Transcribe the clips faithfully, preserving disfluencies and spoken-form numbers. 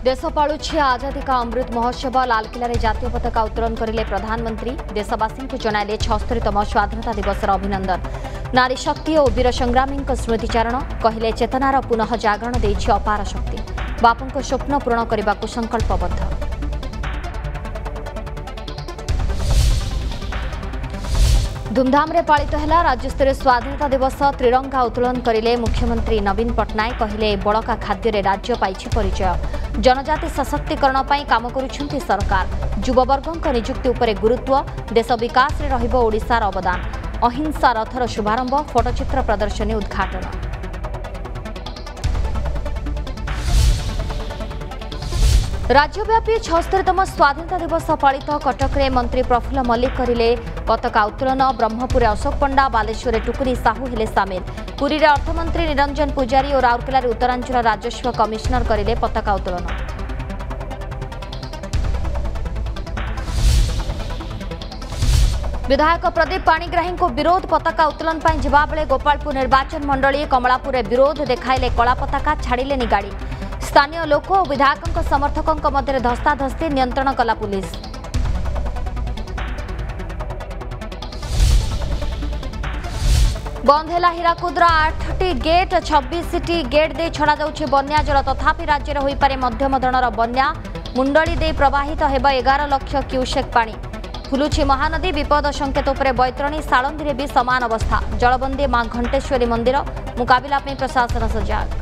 देश पालुछि आजादी का अमृत महोत्सव। लालकिला रे जातीय पताका उत्तोलन करिले प्रधानमंत्री। देशवासी को जणाइले छस्तरीतम स्वाधीनता दिवस अभिनंदन। नारी शक्ति और वीर संग्रामी स्मृतिचारण कहले चेतनार पुनः जागरण देछि अपार शक्ति। बापूं स्वप्न पूरण करने को संकल्पबद्ध। धूमधाम रे पालित है राज्यस्तरीय स्वाधीनता दिवस। त्रिरंगा उत्तोलन करिले मुख्यमंत्री नवीन पट्टनायक। कहले बड़का खाद्य रे राज्य पाइछि परिचय। जनजाति सशक्तिकरण पाई काम करुछंती सरकार। युववर्गों नियुक्ति उपरे गुरुत्व। देश विकास रे रहिबो ओडिशार अवदान। अहिंसा रथर शुभारंभ। फोटोचित्र प्रदर्शनी उद्घाटन। राज्यव्यापी छस्तरीतम स्वाधीनता दिवस पालित। कटक रे मंत्री प्रफुल्ल मल्लिक करिले पताका उत्तोलन। ब्रह्मपुर अशोक पंडा, बालेश्वर टुकुनी साहू हेले सामिल। पुरी रे अर्थमंत्री निरंजन पुजारी और राउरकेला रे उत्तरांचल राजस्व कमिशनर करिले पताका उत्तोलन। विधायक प्रदीप पाणिग्राही को विरोध। पताका उत्तोलन पर जवा बेले गोपालपुर निर्वाचन मंडली कमलापुर विरोध देखाइले कला पताका छाड़िलेनी गाड़ी। स्थानीय लोक और विधायकों समर्थकों मध्य धस्ताधस्ती नियंत्रण कला पुलिस। बंद है हीराकुदर आठटी गेट। छब्बीस टी गेट दे छड़ा जाउछि बन्या जल। तथापि राज्य में होई पारे मध्यम धरणर बन्या। मुंडली दे प्रवाहित हेब एगार लक्ष क्यूसेक पानी। फुलुछि महानदी। विपद संकेत उपरे बैतरणी सालंदी भी समान अवस्था। जलबंदी मां घंटेश्वरी मंदिर। मुकाबिला में प्रशासन सजग।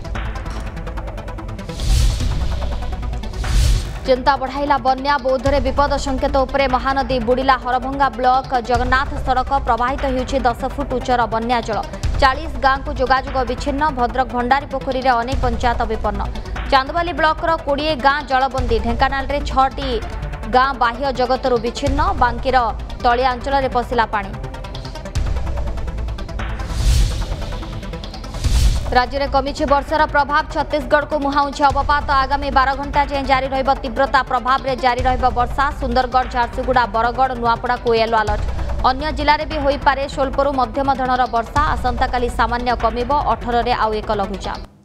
चिंता बढ़ाइला बन्या। बौद्धरे विपद संकेत उपरे महानदी बुड़िला। हरभंगा ब्लॉक जगन्नाथ सड़क प्रवाहित होउछि दस फुट उच्चर बन्या जल। चालीस गाँ को जोगाजोग विच्छिन्न। भद्रक भंडारी पोखरी रे अनेक पंचायत विपन्न। चांदबाली ब्लॉकर कोड़े गाँ जलबंदी। ढेंकानाल रे छटी गाँ बाह्य जगतरू विच्छिन्न। बांकीर तलिया अंचल रे पशिला पानी। राज्य में कमी वर्षार प्रभाव। छत्तीसगढ़ को मुहाउछि अवपात। आगामी बारह घंटा जाए जारी रहिबो तीव्रता प्रभाव रे जारी रहिबो वर्षा। सुंदरगढ़, झारसुगुड़ा, बरगढ़, नुआपड़ा को येलो अलर्ट। अन्य जिले में भी होई पारे स्वल्परू मध्यम धरणर वर्षा। आसंता काली सामान्य कमिबो। अठारह रे आउ एक लघुचाप।